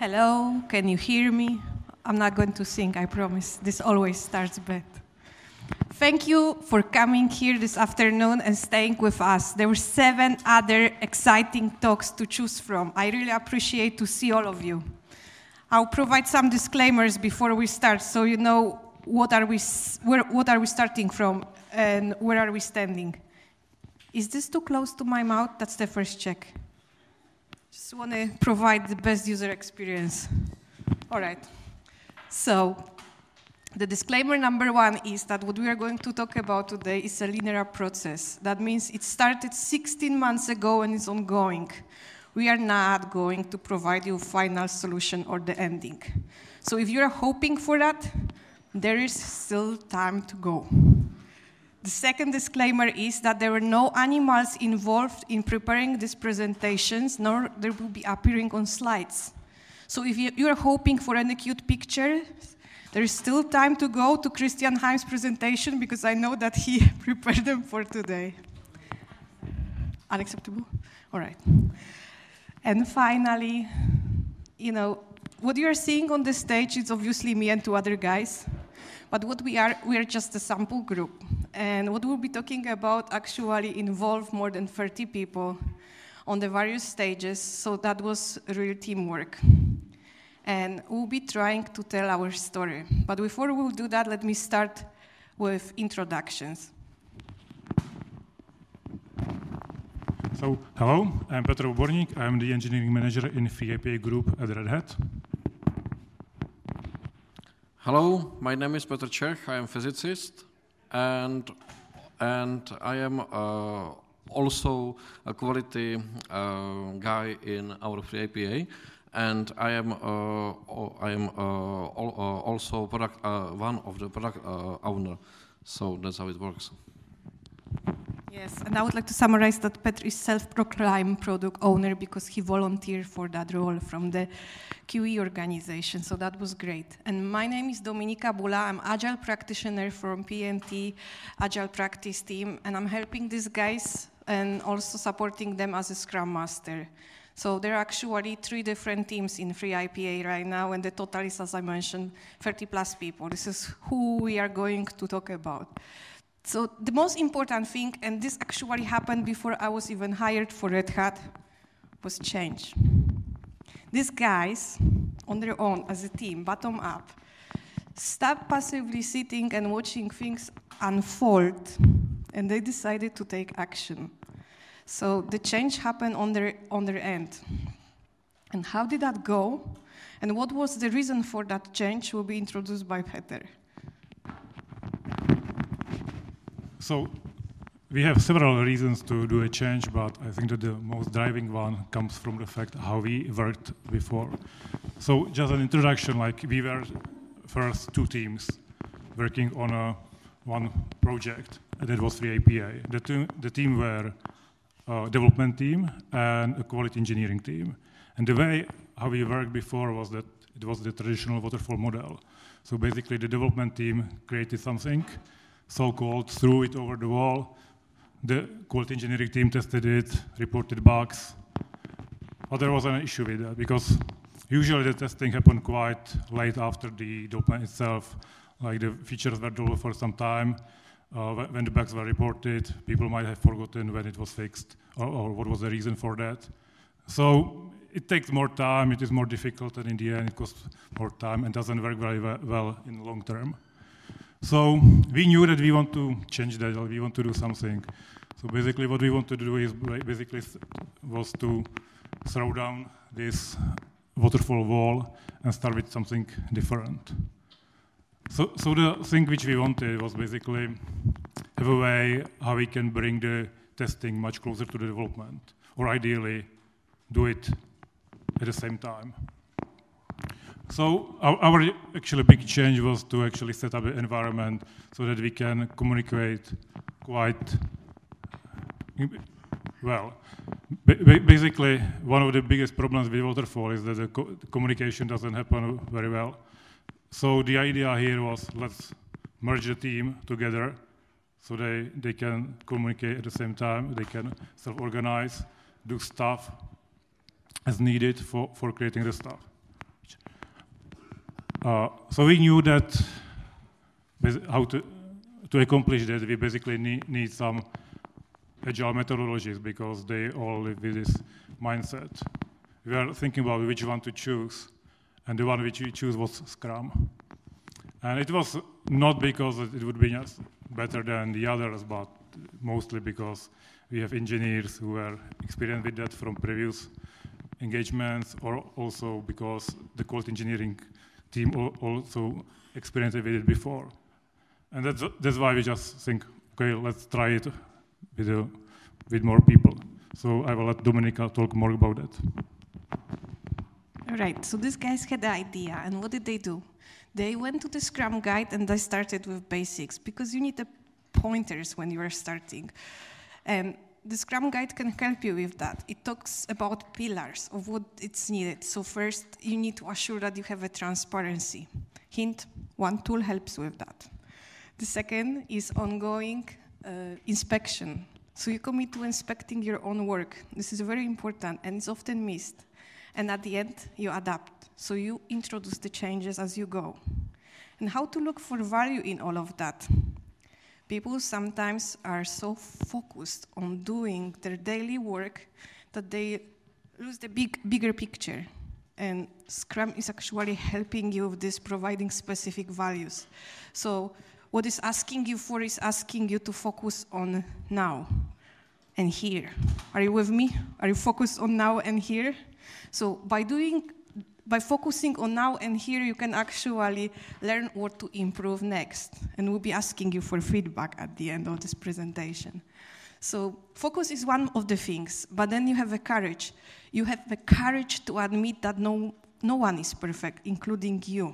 Hello, can you hear me? I'm not going to sing, I promise. This always starts bad. Thank you for coming here this afternoon and staying with us. There were 7 other exciting talks to choose from. I really appreciate to see all of you. I'll provide some disclaimers before we start so you know what are we starting from and where are we standing. Is this too close to my mouth? That's the first check. Just want to provide the best user experience. All right. So, the disclaimer number 1 is that what we are going to talk about today is a linear process. That means it started 16 months ago and is ongoing. We are not going to provide you a final solution or the ending. So if you're hoping for that, there is still time to go. The second disclaimer is that there were no animals involved in preparing these presentations, nor they will be appearing on slides. So if you are hoping for any cute picture, there is still time to go to Christian Heim's presentation because I know that he prepared them for today. Unacceptable? All right. And finally, what you are seeing on the stage is obviously me and 2 other guys. But what we are just a sample group. And what we'll be talking about actually involved more than 30 people on the various stages, so that was real teamwork. And we'll be trying to tell our story. But before we'll do that, let me start with introductions. So, hello, I'm Petr Oborník. I'm the engineering manager in FreeAPI group at Red Hat. Hello, my name is Petr Čech. I am a physicist, and I am also a quality guy in our FreeAPI, and I am also one of the product owner. So that's how it works. Yes, and I would like to summarize that Petr is self-proclaimed product owner because he volunteered for that role from the QE organization, so that was great. And my name is Dominika Bula. I'm Agile practitioner from PNT Agile practice team, and I'm helping these guys and also supporting them as a Scrum Master. So there are actually 3 different teams in FreeAPI right now, and the total is, as I mentioned, 30 plus people. This is who we are going to talk about. So the most important thing, and this actually happened before I was even hired for Red Hat, was change. These guys, on their own, as a team, bottom up, stopped passively sitting and watching things unfold, and they decided to take action. So the change happened on their end. And how did that go? And what was the reason for that change will be introduced by Petr. So, we have several reasons to do a change, but I think that the most driving one comes from the fact how we worked before. So, just an introduction, like we were first 2 teams working on one project, and that was FreeAPI. The team were a development team and a quality engineering team. And the way how we worked before was that it was the traditional waterfall model. So basically the development team created something, so-called, threw it over the wall. The quality engineering team tested it, reported bugs. But there was an issue with that because usually the testing happened quite late after the development itself. Like the features were developed for some time. When the bugs were reported, people might have forgotten when it was fixed or what was the reason for that. So it takes more time, it is more difficult, and in the end it costs more time and doesn't work very well in the long term. So we knew that we want to change that, or we want to do something. So basically what we want to do is was to throw down this waterfall wall and start with something different. So the thing which we wanted was basically have a way how we can bring the testing much closer to the development, or ideally do it at the same time. So our actually big change was to actually set up an environment so that we can communicate quite well. Basically, one of the biggest problems with waterfall is that the communication doesn't happen very well. So the idea here was let's merge the team together so they can communicate at the same time, they can self-organize, do stuff as needed for creating the stuff. So we knew that how to accomplish that, we basically need some agile methodologies because they all live with this mindset. We were thinking about which one to choose, and the one which we chose was Scrum. And it was not because it would be just better than the others, but mostly because we have engineers who are experienced with that from previous engagements, or also because the quality engineering team also experienced with it before. And that's why we just think, okay, let's try it with more people. So I will let Dominika talk more about that. All right, so these guys had the idea, and what did they do? They went to the Scrum guide and they started with basics, because you need the pointers when you are starting. And the Scrum guide can help you with that. It talks about pillars of what it's needed. So first, you need to assure that you have a transparency. Hint, one tool helps with that. The second is ongoing inspection. So you commit to inspecting your own work. This is very important, and it's often missed. And at the end, you adapt. So you introduce the changes as you go. And how to look for value in all of that? People sometimes are so focused on doing their daily work that they lose the bigger picture. And Scrum is actually helping you with this, providing specific values. So what it's asking you for is asking you to focus on now and here. Are you with me? Are you focused on now and here? So by focusing on now and here, you can actually learn what to improve next. And we'll be asking you for feedback at the end of this presentation. So focus is one of the things, but then you have the courage. You have the courage to admit that no one is perfect, including you.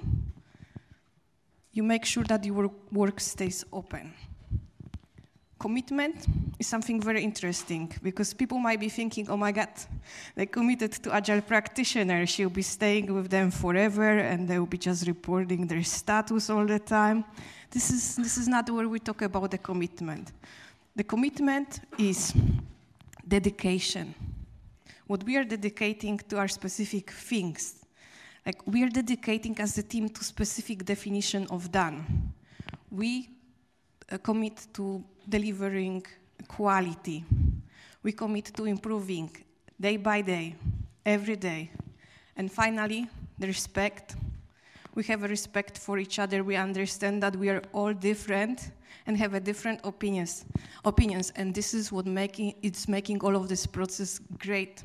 You make sure that your work stays open. Commitment is something very interesting, because people might be thinking, oh my God, they committed to Agile practitioner. She'll be staying with them forever and they'll be just reporting their status all the time. This is not where we talk about the commitment. The commitment is dedication. What we are dedicating to our specific things. Like we are dedicating as a team to specific definition of done. We commit to delivering quality. We commit to improving day by day, every day. And finally, the respect. We have a respect for each other. We understand that we are all different and have a different opinions. And this is what it's making all of this process great.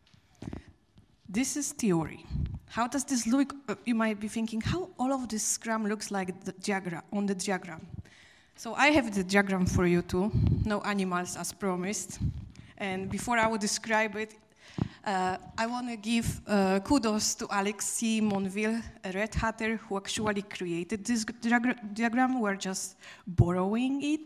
This is theory. How does this look? You might be thinking, how all of this Scrum looks like the diagram, on the diagram. So I have the diagram for you too. No animals as promised. And before I would describe it, I want to give kudos to Alexis Monville, a Red Hatter who actually created this diagram. We're just borrowing it.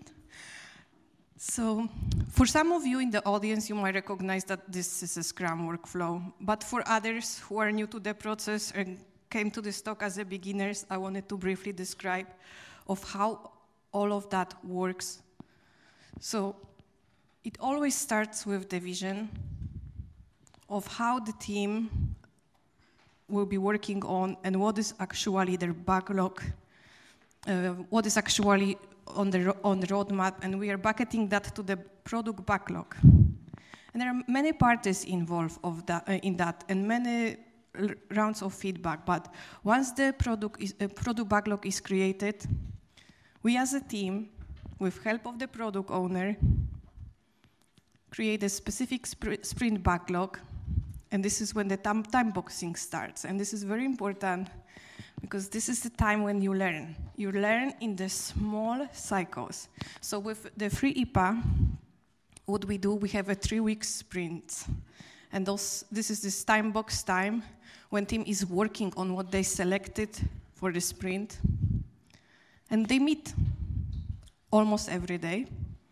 So for some of you in the audience, you might recognize that this is a Scrum workflow. But for others who are new to the process and came to this talk as a beginners, I wanted to briefly describe of how all of that works. So it always starts with the vision of how the team will be working on and what is actually their backlog, what is actually on the roadmap, and we are bucketing that to the product backlog. And there are many parties involved in that and many rounds of feedback, but once the product backlog is created, we as a team, with help of the product owner, create a specific sprint backlog, and this is when the time boxing starts. And this is very important because this is the time when you learn. You learn in the small cycles. So with the free IPA, what we do, we have a 3-week sprint. And this is this time box time when team is working on what they selected for the sprint. And they meet almost every day.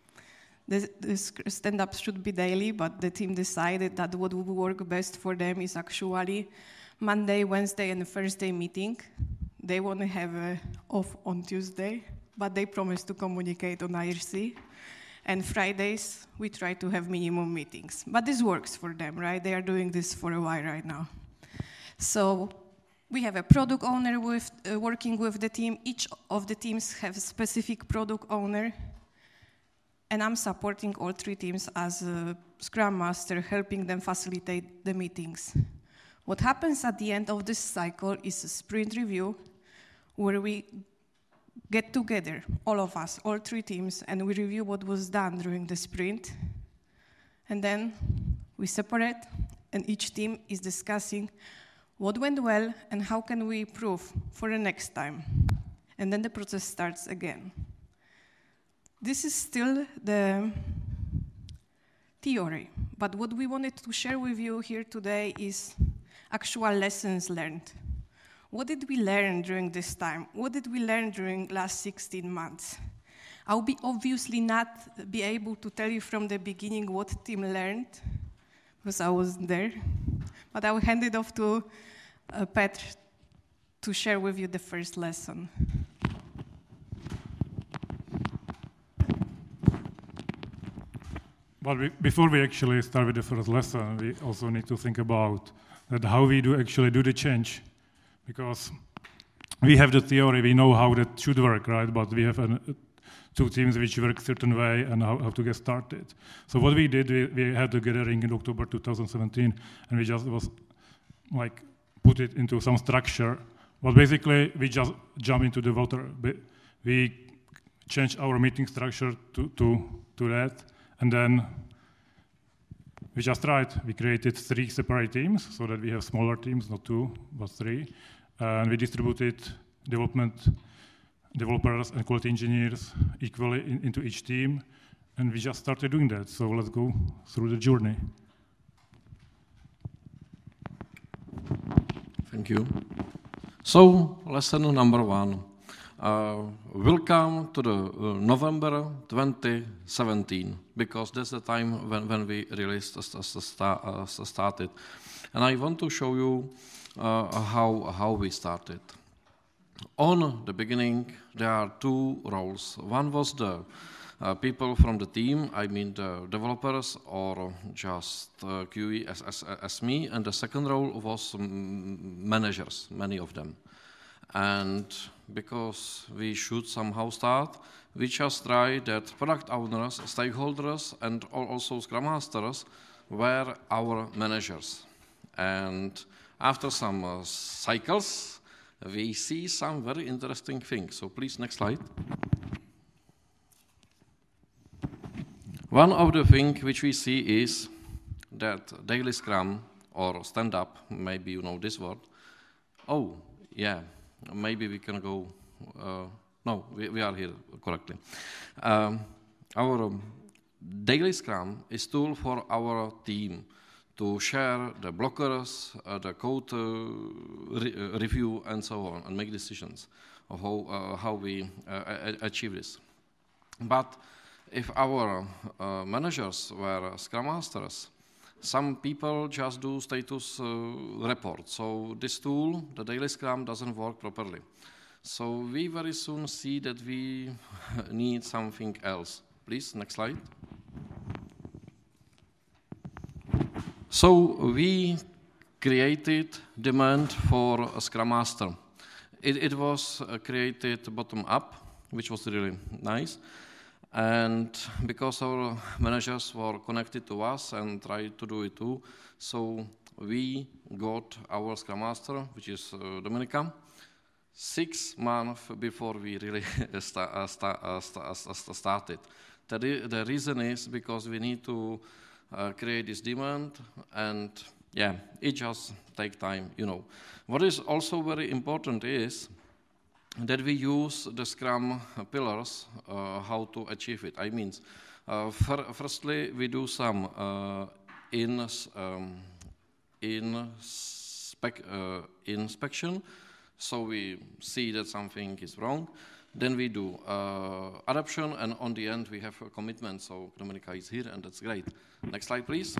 The stand-ups should be daily, but the team decided that what would work best for them is actually Monday, Wednesday, and Thursday meeting. They want to have off on Tuesday, but they promise to communicate on IRC. And Fridays, we try to have minimum meetings. But this works for them, right? They are doing this for a while right now. So We have a product owner working with the team. Each of the teams have a specific product owner. And I'm supporting all 3 teams as a Scrum Master, helping them facilitate the meetings. What happens at the end of this cycle is a sprint review where we get together, all of us, all 3 teams, and we review what was done during the sprint. And then we separate, and each team is discussing what went well and how can we improve for the next time. And then the process starts again. This is still the theory, but what we wanted to share with you here today is actual lessons learned. What did we learn during this time? What did we learn during last 16 months? I'll be obviously not be able to tell you from the beginning what team learned, because I wasn't there, but I will hand it off to Petr to share with you the first lesson. But before we actually start with the first lesson, we also need to think about that how we actually do the change. Because we have the theory, we know how that should work, right? But we have 2 teams which work a certain way and how to get started. So what we did, we had a gathering in October 2017, and we just put it into some structure. But basically, we just jump into the water. We changed our meeting structure to that. And then we just tried. We created 3 separate teams so that we have smaller teams, not 2, but 3. And we distributed developers and quality engineers equally into each team. And we just started doing that. So let's go through the journey. Thank you. So, lesson number 1. Welcome to the November 2017, because that's the time when we really started. And I want to show you how we started. On the beginning, there are 2 roles. One was the people from the team, I mean the developers or just QE as me, and the second role was managers, many of them. And because we should somehow start, we just try that product owners, stakeholders, and also Scrum Masters were our managers. And after some cycles, we see some very interesting things. So please, next slide. One of the things which we see is that daily Scrum or stand-up, maybe you know this word. Oh, yeah. Maybe we can go, no, we are here correctly. Our daily Scrum is tool for our team to share the blockers, the code review, and so on, and make decisions of how we achieve this. But if our managers were Scrum Masters, some people just do status report. So this tool, the daily Scrum, doesn't work properly. So we very soon see that we need something else. Please, next slide. So we created demand for a Scrum Master. It was created bottom up, which was really nice. And because our managers were connected to us and tried to do it too, so we got our Scrum Master, which is Dominika, 6 months before we really started. The reason is because we need to create this demand, and yeah, it just takes time, you know. What is also very important is that we use the Scrum pillars, how to achieve it. I mean, firstly, we do some inspection, so we see that something is wrong. Then we do adoption, and on the end we have a commitment, so Dominika is here, and that's great. Next slide, please.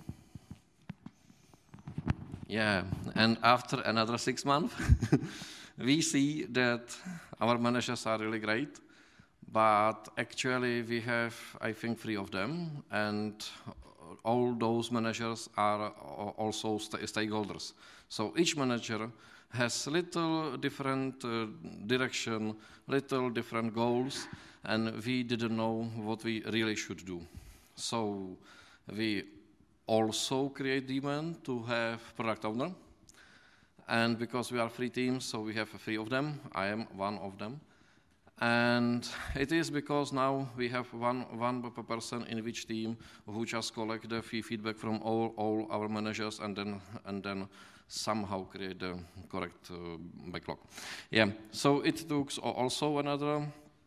Yeah, and after another 6 months, we see that our managers are really great, but actually we have, I think, 3 of them, and all those managers are also stakeholders. So each manager has little different direction, little different goals, and we didn't know what we really should do. So we also create demand to have product owner. And because we are 3 teams, so we have 3 of them. I am one of them. And it is because now we have one person in each team who just collect the feedback from all our managers and then somehow create the correct backlog. Yeah, so it took also another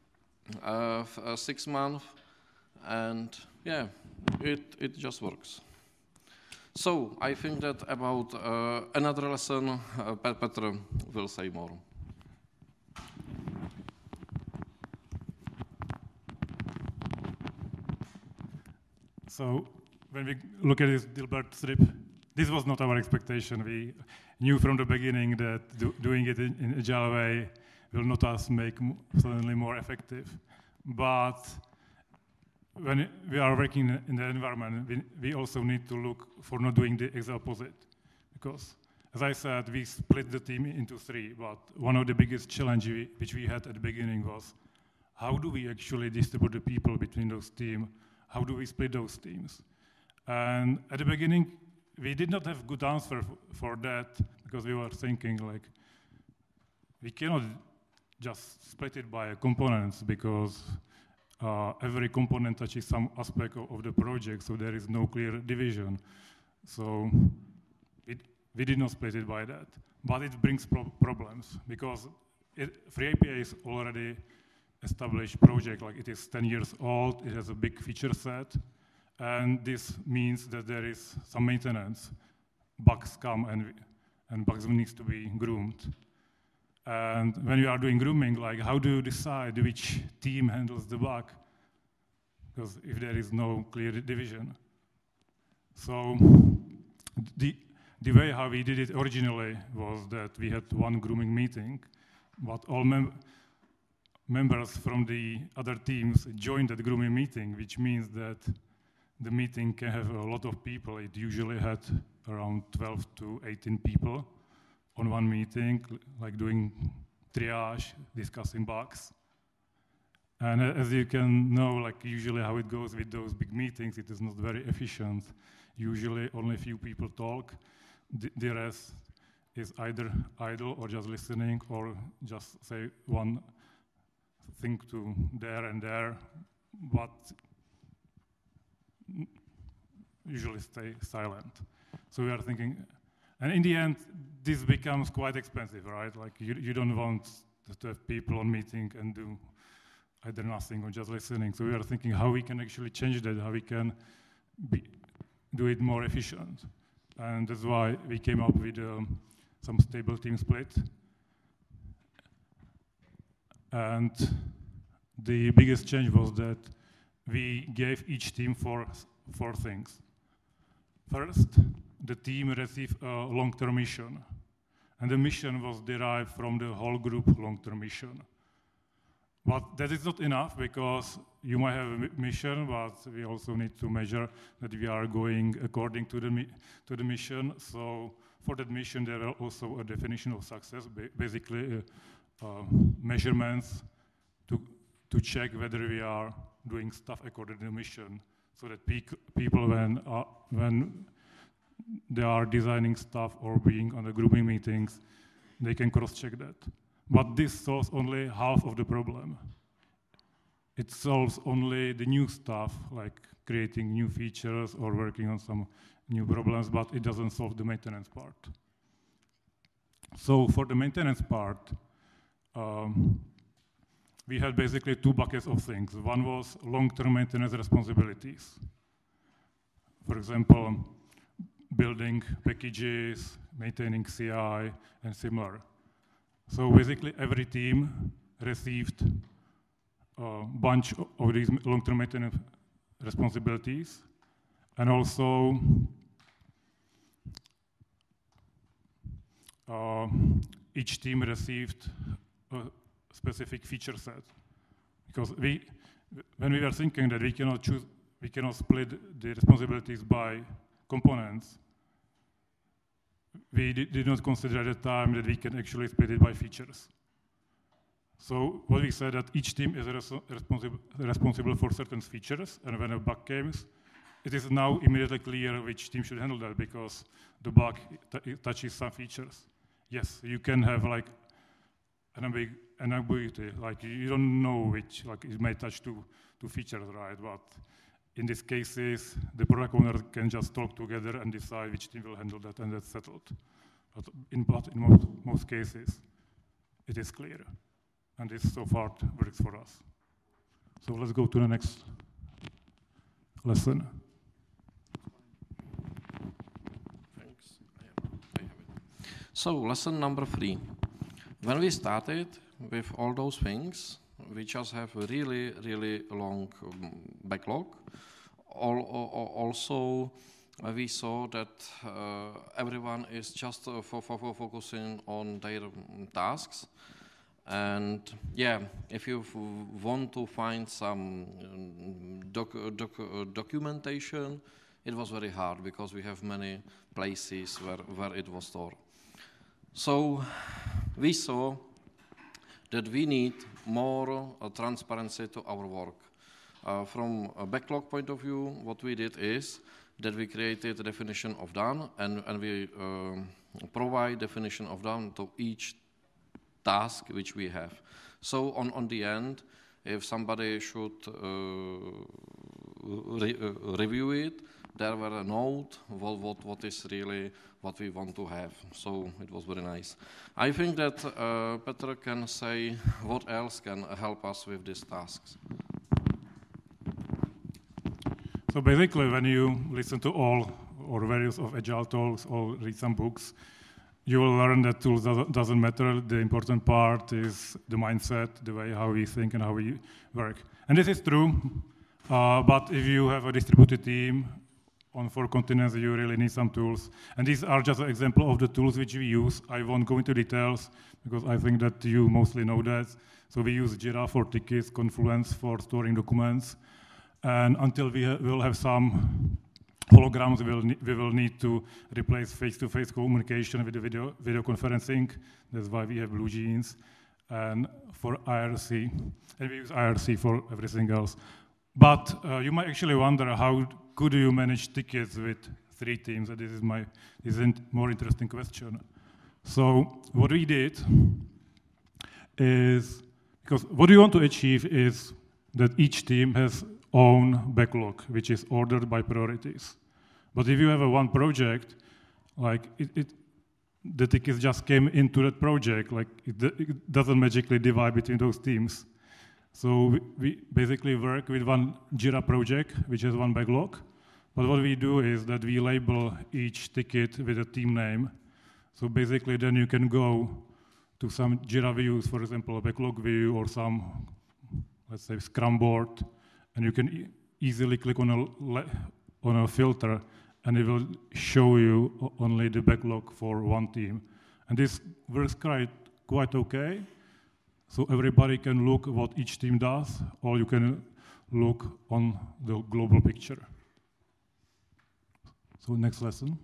6 months, and yeah, it just works. So I think that about another lesson, Petr will say more. So when we look at this Dilbert strip, this was not our expectation. We knew from the beginning that doing it in agile way will not us make suddenly more effective. But when we are working in the environment, we also need to look for not doing the exact opposite. Because, as I said, we split the team into 3, but one of the biggest challenges which we had at the beginning was, how do we actually distribute the people between those teams? How do we split those teams? And at the beginning, we did not have good answer for that, because we were thinking like, we cannot just split it by components, because every component touches some aspect of the project, so there is no clear division. So we did not split it by that. But it brings problems, because FreeAPI is already established project, like it is 10 years old, it has a big feature set, and this means that there is some maintenance. Bugs come and bugs needs to be groomed. And when you are doing grooming, like how do you decide which team handles the bug? Because if there is no clear division. So the way how we did it originally was that we had one grooming meeting, but all members from the other teams joined that grooming meeting, which means that the meeting can have a lot of people. It usually had around 12 to 18 people on one meeting, like doing triage, discussing bugs. And as you can know, like usually how it goes with those big meetings, it is not very efficient. Usually only a few people talk. The rest is either idle or just listening, or just say one thing to there and there, but usually stay silent. So we are thinking, and in the end, this becomes quite expensive, right? Like you don't want to have people on meeting and do either nothing or just listening. So we are thinking how we can actually change that, how we can do it more efficient. And that's why we came up with some stable team split. And the biggest change was that we gave each team four things. First, the team received a long-term mission. And the mission was derived from the whole group long-term mission. But that is not enough, because you might have a mission, but we also need to measure that we are going according to the mission. So for that mission, there are also a definition of success, basically measurements to check whether we are doing stuff according to the mission, so that people, when they are designing stuff or being on the grouping meetings, they can cross-check that. But this solves only half of the problem. It solves only the new stuff, like creating new features or working on some new problems, but it doesn't solve the maintenance part. So for the maintenance part, we had basically 2 buckets of things. One was long-term maintenance responsibilities. For example, building packages, maintaining CI, and similar. So basically every team received a bunch of these long-term maintenance responsibilities, and also each team received a specific feature set. Because when we were thinking that we cannot choose we cannot split the responsibilities by components, we did not consider at the time that we can actually split it by features. So what we said that each team is responsible for certain features, and when a bug comes, it is now immediately clear which team should handle that because the bug touches some features. Yes, you can have like an ambiguity, like you don't know which, like it may touch two features, right? But in these cases, the product owner can just talk together and decide which team will handle that, and that's settled. But in most cases, it is clear. And this so far works for us. So let's go to the next lesson. Thanks. I have it. So lesson number 3. When we started with all those things, we just have a really, really long backlog. Also, we saw that everyone is just focusing on their tasks. And yeah, if you want to find some documentation, it was very hard because we have many places where it was stored. So we saw that we need more transparency to our work. From a backlog point of view, what we did is that we created a definition of done, and we provide definition of done to each task which we have. So on the end, if somebody should review it, there were a note what is really what we want to have. So it was very nice. I think that Petr can say what else can help us with these tasks. So basically, when you listen to all or various of agile talks or read some books, you will learn that tools doesn't matter. The important part is the mindset, the way how we think and how we work. And this is true, but if you have a distributed team on 4 continents, you really need some tools. And these are just an example of the tools which we use. I won't go into details because I think that you mostly know that. So we use Jira for tickets, Confluence for storing documents. And until we will have some holograms, we will need to replace face-to-face communication with the video conferencing. That's why we have BlueJeans. And for IRC, and we use IRC for everything else. But you might actually wonder how could you manage tickets with 3 teams? And this is a more interesting question. So what we did is, because what we want to achieve is that each team has own backlog, which is ordered by priorities. But if you have one project, like the tickets just came into that project, like it doesn't magically divide between those teams. So we basically work with one Jira project, which has one backlog. But what we do is that we label each ticket with a team name. So basically then you can go to some Jira views, for example, a backlog view or some, let's say, Scrum board, and you can easily click on a filter, and it will show you only the backlog for one team. And this works quite okay. So everybody can look what each team does, or you can look on the global picture. So next lesson.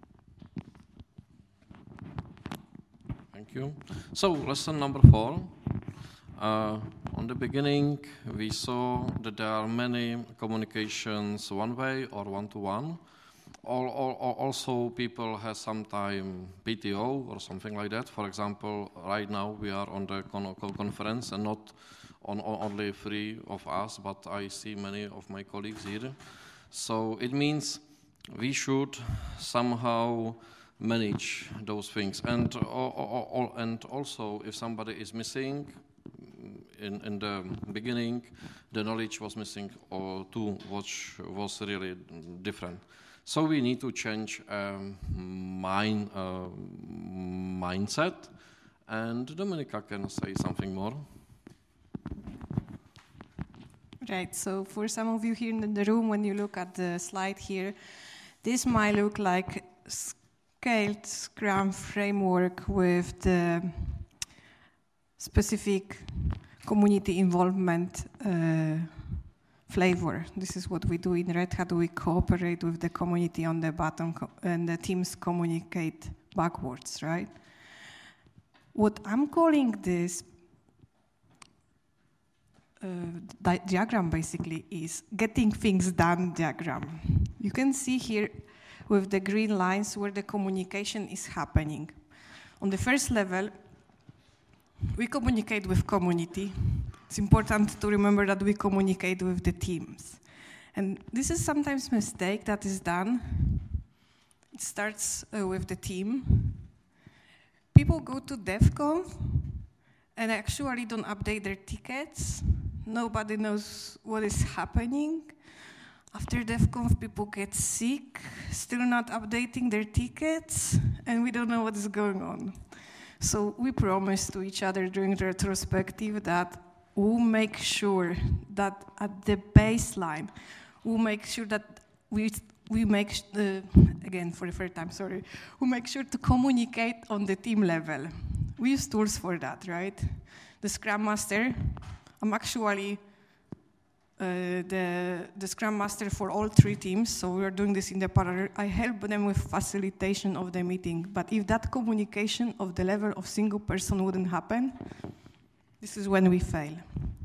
Thank you. So lesson number 4. On the beginning, we saw that there are many communications one way or one-to-one. Also, people have sometimes PTO or something like that. For example, right now we are on the conference and not only 3 of us, but I see many of my colleagues here. So it means we should somehow manage those things. And also, if somebody is missing, in the beginning, the knowledge was missing too, which was really different. So we need to change mindset, and Dominika can say something more. Right, so for some of you here in the room, when you look at the slide here, this might look like scaled Scrum framework with the specific community involvement flavor. This is what we do in Red Hat. We cooperate with the community on the bottom, and the teams communicate backwards, right? What I'm calling this diagram basically is getting things done diagram. You can see here with the green lines where the communication is happening. On the first level, we communicate with community. It's important to remember that we communicate with the teams. And this is sometimes a mistake that is done. It starts with the team. People go to DevConf and actually don't update their tickets. Nobody knows what is happening. After DevConf, people get sick, still not updating their tickets, and we don't know what is going on. So we promised to each other during the retrospective that we'll make sure that at the baseline, we'll make sure that we make, again, for the third time, sorry, we make sure to communicate on the team level. We use tools for that, right? The Scrum Master, I'm actually the Scrum Master for all 3 teams, so we are doing this in the parallel. I help them with facilitation of the meeting, but if that communication of the level of single person wouldn't happen, this is when we fail.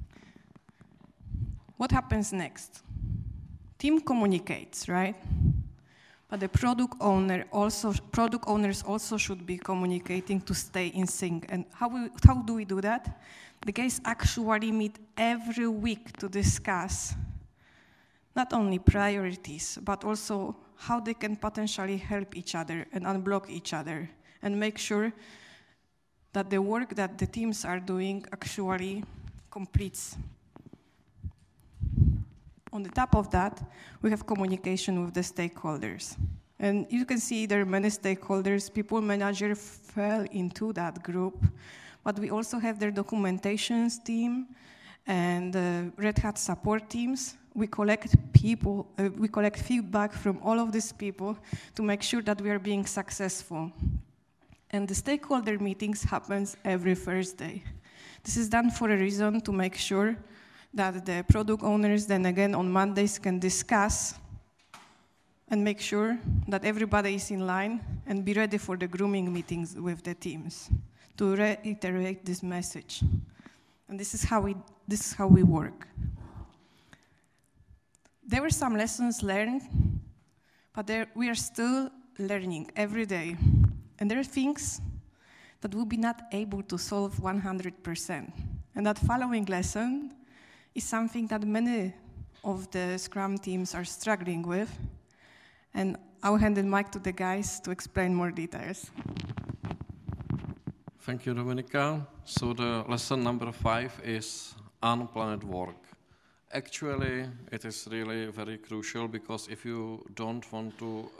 What happens next? Team communicates, right? But the product owners also should be communicating to stay in sync. And how do we do that? The guys actually meet every week to discuss not only priorities, but also how they can potentially help each other and unblock each other and make sure that the work that the teams are doing actually completes. On the top of that, we have communication with the stakeholders. And you can see there are many stakeholders. People manager fell into that group. But we also have their documentations team and Red Hat support teams. We collect feedback from all of these people to make sure that we are being successful. And the stakeholder meetings happens every Thursday. This is done for a reason, to make sure that the product owners then again on Mondays can discuss and make sure that everybody is in line and be ready for the grooming meetings with the teams to reiterate this message. And this is how we work. There were some lessons learned, but we are still learning every day. And there are things that we'll be not able to solve 100%. And that following lesson is something that many of the Scrum teams are struggling with. And I'll hand the mic to the guys to explain more details. Thank you, Dominika. So the lesson number 5 is unplanned work. Actually, it is really very crucial, because if you don't want to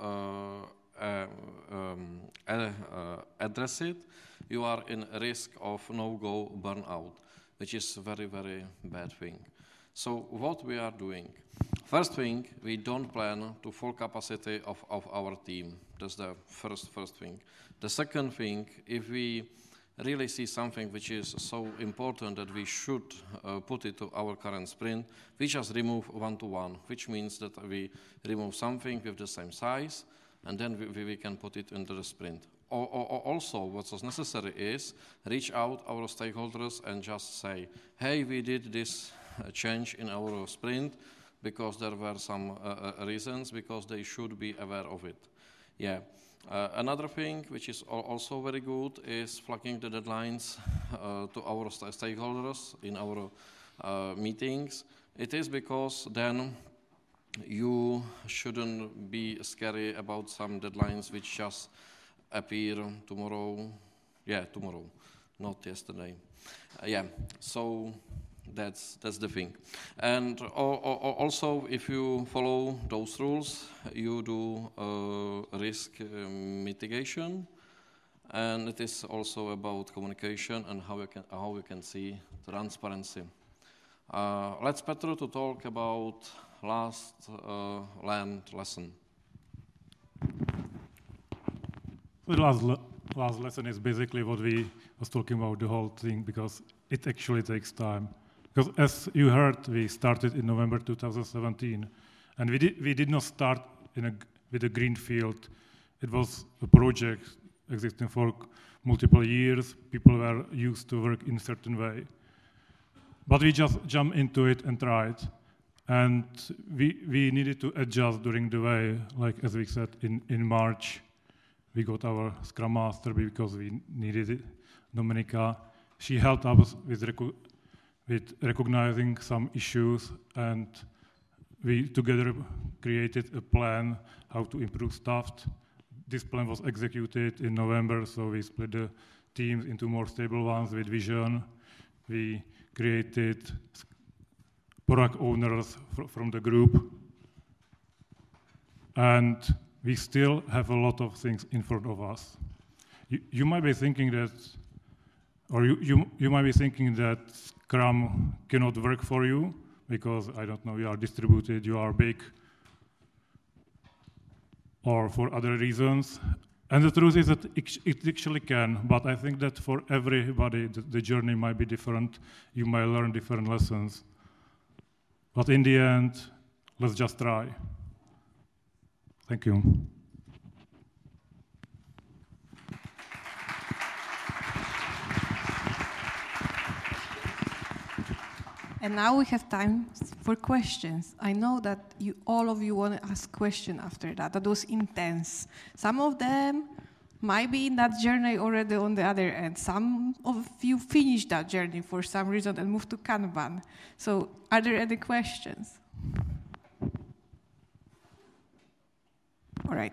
address it, you are in risk of no-go burnout, which is a very, very bad thing. So what we are doing? First thing, we don't plan to full capacity of our team. That's the first thing. The second thing, if we really see something which is so important that we should put it to our current sprint, we just remove one-to-one, which means that we remove something with the same size, and then we can put it into the sprint. Also, what is necessary is reach out our stakeholders and just say, hey, we did this change in our sprint because there were some reasons, because they should be aware of it. Yeah. Another thing which is also very good is flagging the deadlines to our stakeholders in our meetings. It is because then you shouldn't be scary about some deadlines which just appear tomorrow. Yeah, tomorrow, not yesterday. Yeah, so that's the thing. And also, if you follow those rules, you do risk mitigation, and it is also about communication and how we can see transparency. Let's Petr to talk about last learned lesson. The last lesson is basically what we was talking about, the whole thing, because it actually takes time Because as you heard, we started in November 2017, and we did not start with a green field. It was a project existing for multiple years. People were used to work in a certain way. But we just jumped into it and tried. And we needed to adjust during the way, like as we said, in March, we got our Scrum Master because we needed it, Dominika. She helped us with recognizing some issues, and we together created a plan how to improve stuff. This plan was executed in November, so we split the teams into more stable ones with vision. We created product owners from the group, and we still have a lot of things in front of us. You might be thinking that, or you might be thinking that Scrum cannot work for you because, I don't know, you are distributed, you are big, or for other reasons. And the truth is that it actually can, but I think that for everybody, the journey might be different. You might learn different lessons. But in the end, let's just try. Thank you. And now we have time for questions. I know that all of you want to ask questions after that. That was intense. Some of them might be in that journey already on the other end. Some of you finished that journey for some reason and moved to Kanban. So are there any questions? All right.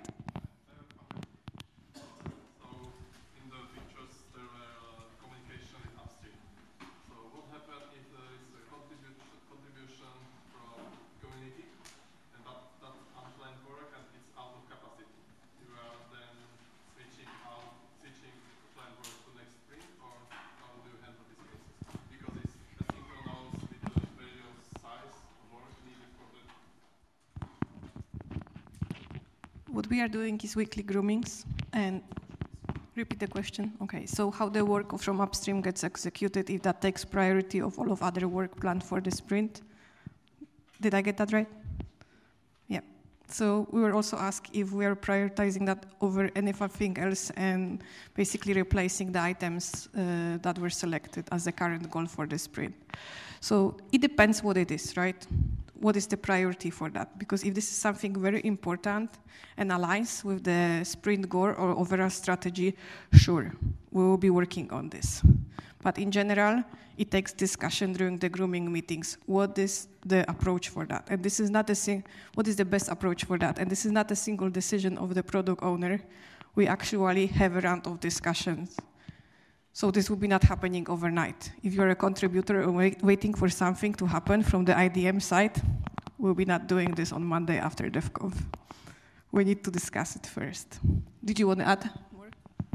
What we are doing is weekly groomings, and repeat the question. Okay, so how the work from upstream gets executed if that takes priority of all of other work planned for the sprint. Did I get that right? Yeah. So we were also asked if we are prioritizing that over anything else and basically replacing the items that were selected as the current goal for the sprint. So it depends what it is, right? What is the priority for that? Because if this is something very important and aligns with the sprint goal or overall strategy, sure, we will be working on this. But in general, it takes discussion during the grooming meetings. What is the approach for that? And this is not what is the best approach for that? And this is not a single decision of the product owner. We actually have a round of discussions. So this will be not happening overnight. If you're a contributor and waiting for something to happen from the IDM side, we'll be not doing this on Monday after DevConf. We need to discuss it first. Did you want to add more?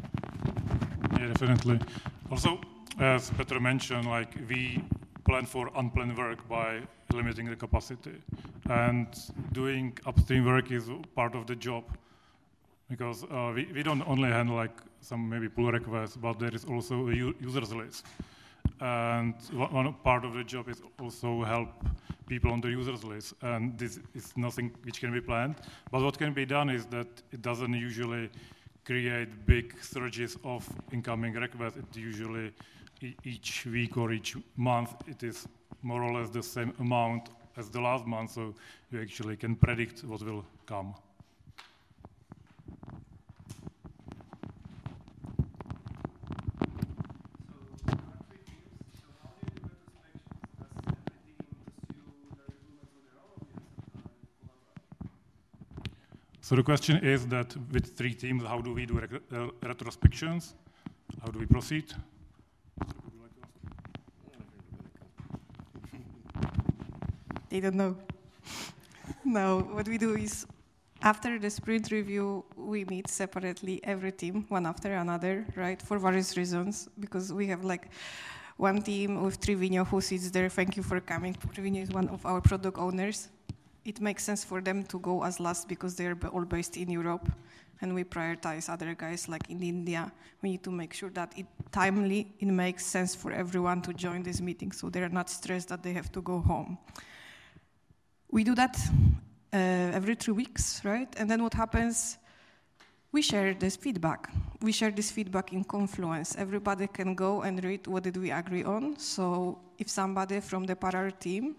Yeah, definitely. Also, as Petr mentioned, like we plan for unplanned work by limiting the capacity. And doing upstream work is part of the job. Because we don't only handle like some maybe pull requests, but there is also a users list. And one part of the job is also help people on the users list. And this is nothing which can be planned. But what can be done is that it doesn't usually create big surges of incoming requests. It usually each week or each month, it is more or less the same amount as the last month. So you actually can predict what will come. So the question is that with 3 teams, how do we do retrospections? How do we proceed? They don't know. No, what we do is after the sprint review, we meet separately every team, one after another, right? For various reasons, because we have like one team with Trivino who sits there. Thank you for coming. Trivino is one of our product owners. it makes sense for them to go as last because they're all based in Europe, and we prioritize other guys like in India. We need to make sure that it makes sense for everyone to join this meeting, so they're not stressed that they have to go home. We do that every 3 weeks, right? And then what happens? We share this feedback. We share this feedback in Confluence. Everybody can go and read what did we agree on. So if somebody from the Parar team,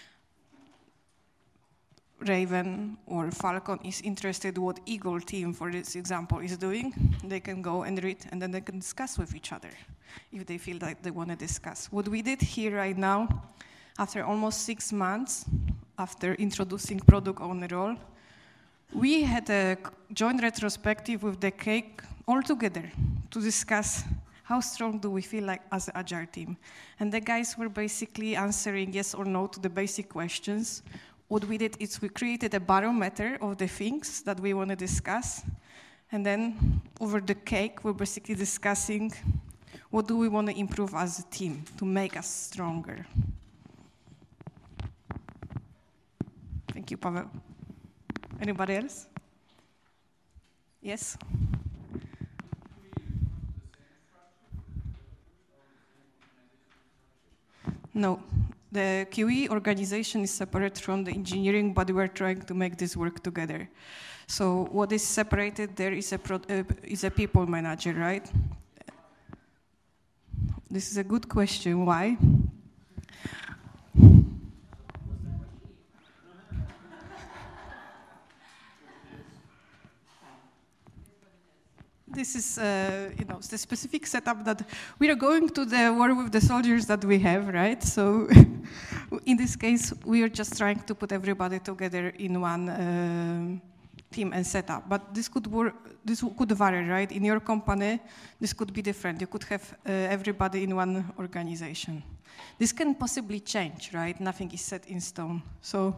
Raven or Falcon, is interested what Eagle team, for this example, is doing, they can go and read, and then they can discuss with each other if they feel like they want to discuss. What we did here right now, after almost 6 months, after introducing product owner role, we had a joint retrospective with the Cake all together to discuss how strong do we feel like as an Agile team. And the guys were basically answering yes or no to the basic questions. What we did is we created a barometer of the things that we want to discuss. And then over the Cake, we're basically discussing what do we want to improve as a team to make us stronger. Thank you, Pavel. Anybody else? Yes? No. The QE organization is separate from the engineering, but we're trying to make this work together. So what is separated there is a people manager, right? This is a good question. Why? This is, the specific setup that we are going to the war with the soldiers that we have, right? So, in this case, we are just trying to put everybody together in one team and setup. But this could work. This could vary, right? In your company, this could be different. You could have everybody in one organization. This can possibly change, right? Nothing is set in stone. So.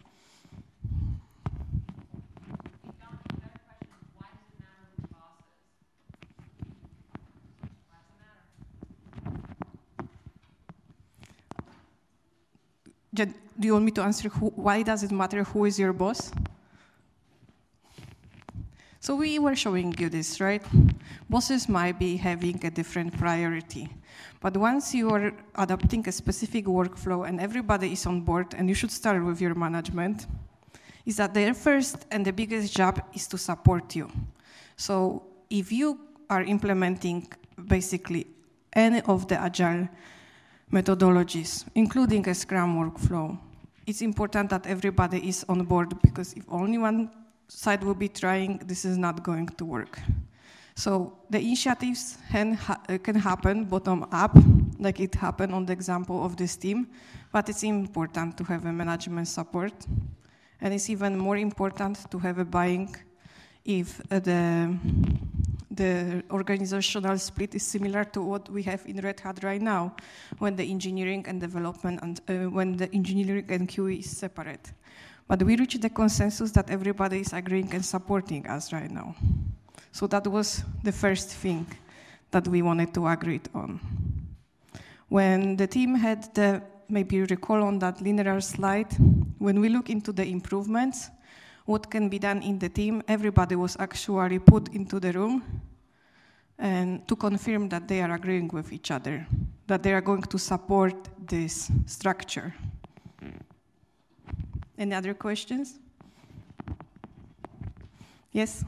Do you want me to answer why does it matter who is your boss? So we were showing you this, right? Bosses might be having a different priority. But once you are adopting a specific workflow and everybody is on board, and you should start with your management, is that their first and the biggest job is to support you. So if you are implementing basically any of the Agile methodologies, including a Scrum workflow, it's important that everybody is on board, because if only one side will be trying, this is not going to work. So the initiatives can happen bottom up, like it happened on the example of this team, but it's important to have a management support. And it's even more important to have a buying if the organizational split is similar to what we have in Red Hat right now, when the engineering and development and when the engineering and QE is separate. But we reached the consensus that everybody is agreeing and supporting us right now. So that was the first thing that we wanted to agree on. When the team had the, maybe you recall on that linear slide, when we look into the improvements, what can be done in the team, everybody was actually put into the room and to confirm that they are agreeing with each other, that they are going to support this structure. Any other questions? Yes?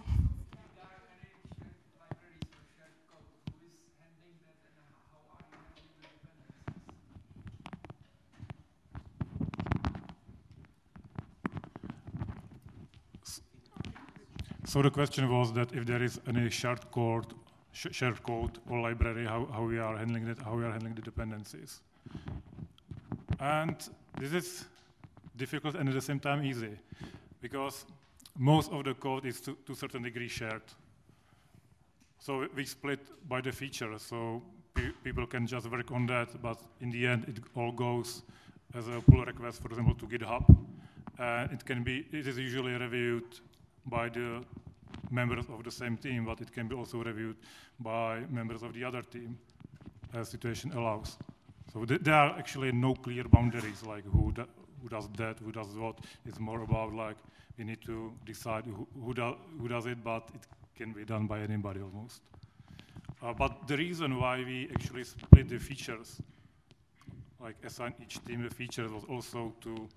So the question was that if there is any shared code or library, how we are handling it, how we are handling the dependencies. And this is difficult and at the same time easy, because most of the code is to a certain degree shared. So we split by the feature, so people can just work on that, but in the end it all goes as a pull request, for example, to GitHub. It is usually reviewed by the members of the same team, but it can be also reviewed by members of the other team as situation allows. So there are actually no clear boundaries, like who who does that, who does what. It's more about like we need to decide who does it, but it can be done by anybody almost. But the reason why we actually split the features, like assign each team the features, was also to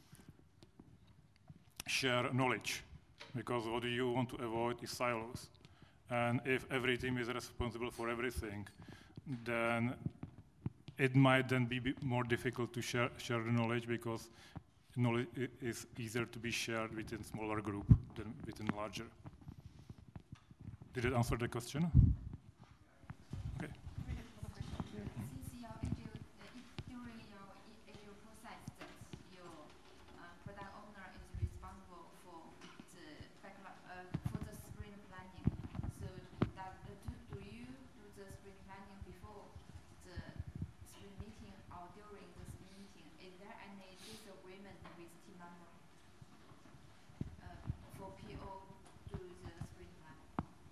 share knowledge, because what you want to avoid is silos. And if every team is responsible for everything, then it might then be more difficult to share the knowledge, because knowledge is easier to be shared within smaller group than within larger. Did it answer the question? Okay. Since during your agile process, that your product owner is responsible for the sprint planning. So do you do the sprint planning before the sprint meeting or during the sprint meeting? Is there any disagreement with team member for PO do the sprint planning?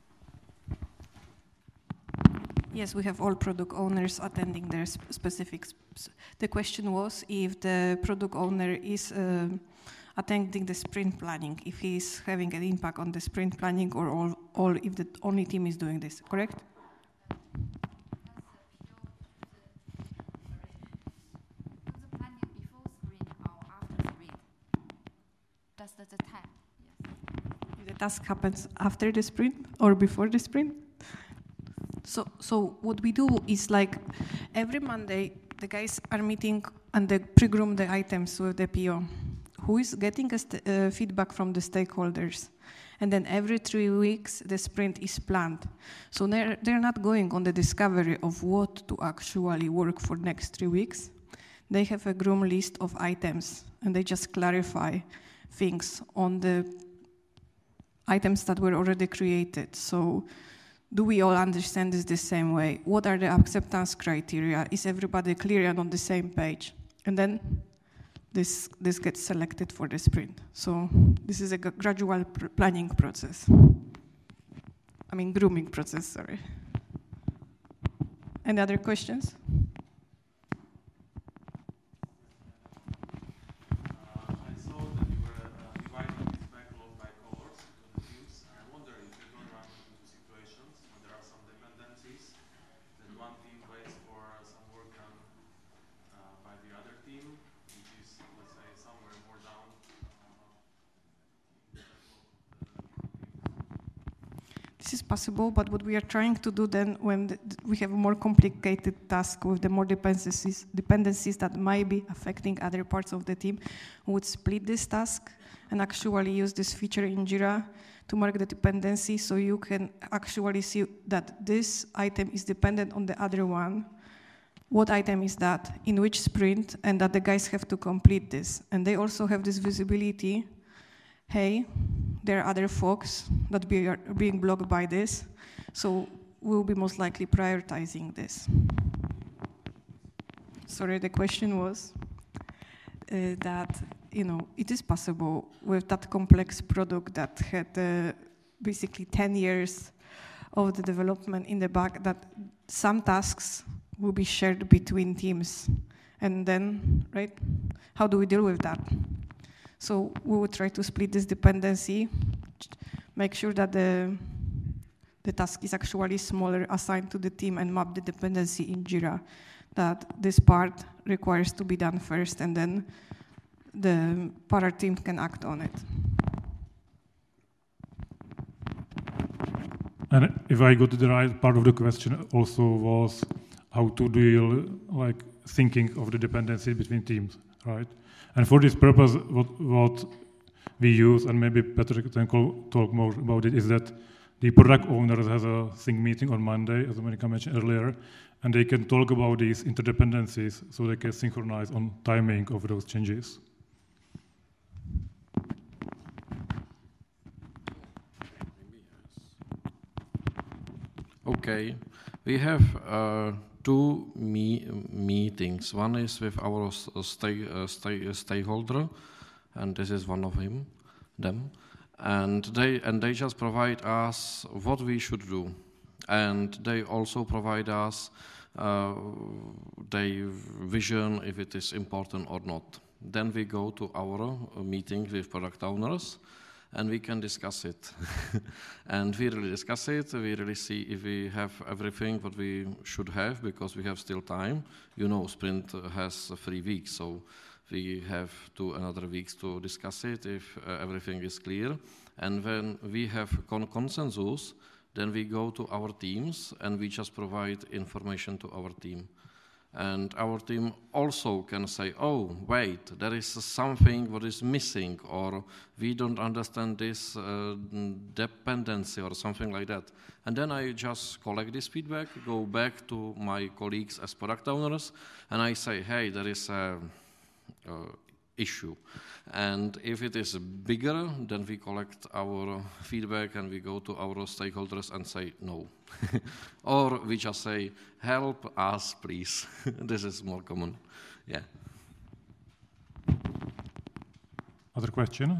Yes, we have all product owners attending their specifics. The question was if the product owner is attending the sprint planning, if he is having an impact on the sprint planning, or all if the only team is doing this, correct? The time, yes. If the task happens after the sprint or before the sprint? So what we do is, like, every Monday, the guys are meeting and they pre-groom the items with the PO, who is getting feedback from the stakeholders. And then every 3 weeks, the sprint is planned. So they're not going on the discovery of what to actually work for next 3 weeks. They have a groom list of items, and they just clarify things on the items that were already created. So do we all understand this the same way? What are the acceptance criteria? Is everybody clear and on the same page? And then this gets selected for the sprint. So this is a gradual planning process. I mean, grooming process, sorry. Any other questions? This is possible, but what we are trying to do then, when we have a more complicated task with the more dependencies that might be affecting other parts of the team, we would split this task and actually use this feature in Jira to mark the dependency, so you can actually see that this item is dependent on the other one. What item is that, in which sprint, and that the guys have to complete this. And they also have this visibility. Hey, there are other folks that are being blocked by this, so we'll be most likely prioritizing this. Sorry, the question was that, it is possible with that complex product that had basically 10 years of the development in the back, that some tasks will be shared between teams. And then, right, how do we deal with that? So we would try to split this dependency, make sure that the task is actually smaller, assigned to the team, and map the dependency in Jira, that this part requires to be done first, and then the para team can act on it. And if I got the right part of the question, also was how to deal, like, thinking of the dependency between teams, right? And for this purpose, what we use, and maybe Patrick can talk more about it, is that the product owners has a sync meeting on Monday, as Monika mentioned earlier, and they can talk about these interdependencies, so they can synchronize on timing of those changes. Okay, we have two meetings. One is with our stakeholder, and this is one of them, and they just provide us what we should do, and they also provide us their vision if it is important or not. then we go to our meeting with product owners, and we can discuss it. And we really discuss it, we really see if we have everything what we should have, because we have still time. You know, sprint has 3 weeks, so we have 2 another weeks to discuss it if everything is clear. And when we have consensus, then we go to our teams and we just provide information to our team. And our team also can say, oh, wait, there is something what is missing, or we don't understand this dependency or something like that. And then I just collect this feedback, go back to my colleagues as product owners, and I say, hey, there is a issue. And if it is bigger, then we collect our feedback and we go to our stakeholders and say no. Or we just say, help us, please. This is more common. Yeah. Other question?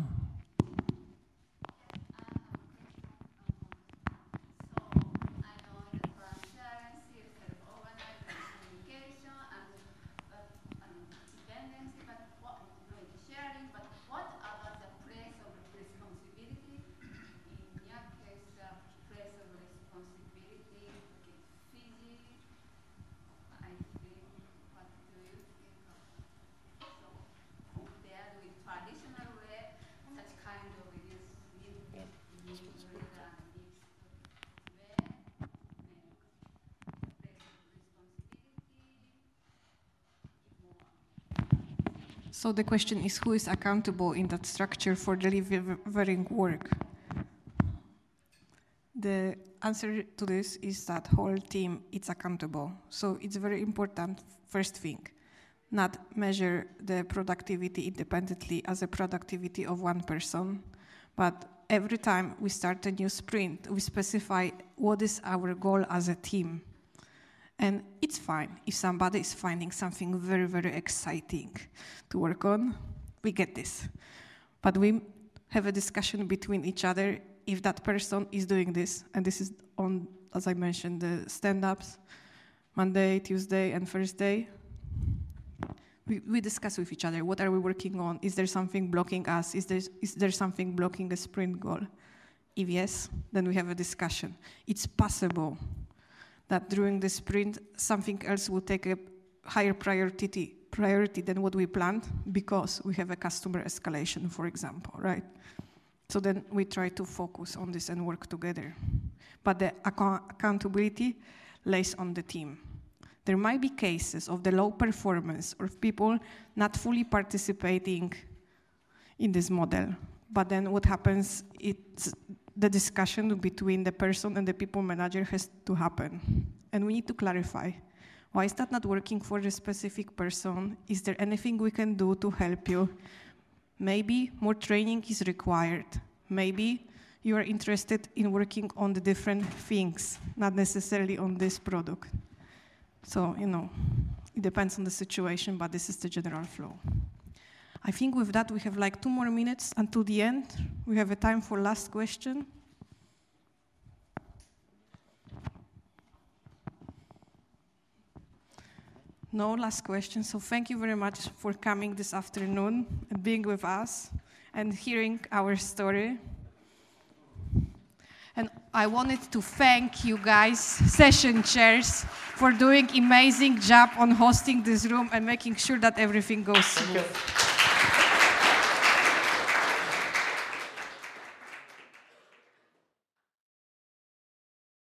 So the question is, who is accountable in that structure for delivering work? The answer to this is that whole team is accountable. So it's very important, first thing, not measure the productivity independently as a productivity of one person, but every time we start a new sprint, we specify what is our goal as a team. And it's fine if somebody is finding something very, very exciting to work on, we get this. But we have a discussion between each other if that person is doing this, and this is on, as I mentioned, the stand-ups, Monday, Tuesday, and Thursday. We discuss with each other, what are we working on? Is there something blocking us? Is there something blocking a sprint goal? If yes, then we have a discussion. It's possible that during the sprint, something else will take a higher priority than what we planned because we have a customer escalation, for example, right? So then we try to focus on this and work together. But the accountability lays on the team. There might be cases of the low performance or people not fully participating in this model. But then what happens, it's the discussion between the person and the people manager has to happen. And we need to clarify, why is that not working for the specific person? Is there anything we can do to help you? Maybe more training is required. Maybe you are interested in working on the different things, not necessarily on this product. So, it depends on the situation, but this is the general flow. I think with that, we have like 2 more minutes until the end. We have a time for last question. No last question, so thank you very much for coming this afternoon and being with us and hearing our story. And I wanted to thank you guys, session chairs, for doing amazing job on hosting this room and making sure that everything goes smooth.